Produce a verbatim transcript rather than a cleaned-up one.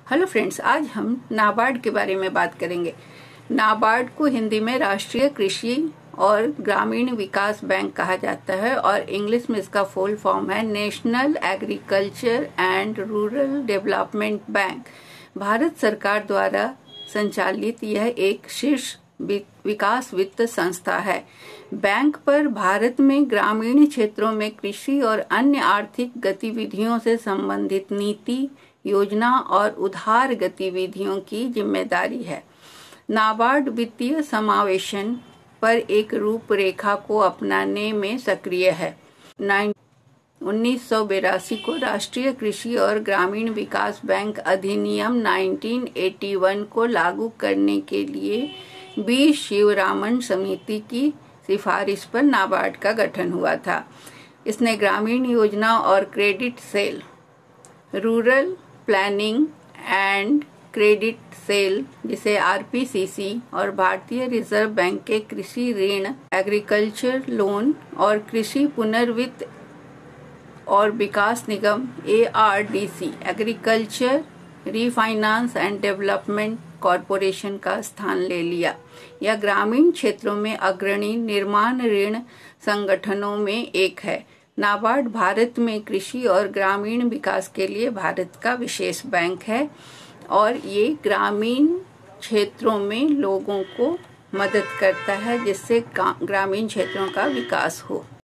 Hello friends, आज हम नाबार्ड के बारे में बात करेंगे। नाबार्ड को हिंदी में राष्ट्रीय कृषि और ग्रामीण विकास बैंक कहा जाता है और इंग्लिश में इसका फुल फॉर्म है national agriculture and rural development bank. Bharat सरकार द्वारा संचालित यह एक शीर्ष विकास वित्त संस्था है। बैंक पर भारत में ग्रामीण क्षेत्रों में कृषि और अन्य आर्थिक गतिविधियों से संबंधित नीति, योजना और उधार गतिविधियों की जिम्मेदारी है। नाबार्ड वित्तीय समावेशन पर एक रूपरेखा को अपनाने में सक्रिय है। उन्नीस सौ बेरासी को राष्ट्रीय कृषि और ग्रामीण विकास बैंक अधिनियम उन्नीस सौ इक्यासी को लागू करने के लिए बी शिवरामन समिति की सिफारिश पर नाबार्ड का गठन हुआ था। इसने ग्रामीण योजना और credit cell, rural planning and credit cell जिसे आर पी सी सी और भारतीय रिजर्व बैंक के कृषि ऋण, एग्रीकल्चर लोन और कृषि पुनर्वित्त और विकास निगम A R D C, agriculture refinance and development corporation का स्थान ले लिया। यह ग्रामीण क्षेत्रों में अग्रणी निर्माण ऋण संगठनों में एक है। नाबार्ड भारत में कृषि और ग्रामीण विकास के लिए भारत का विशेष बैंक है और ये ग्रामीण क्षेत्रों में लोगों को मदद करता है जिससे ग्रामीण क्षेत्रों का विकास हो।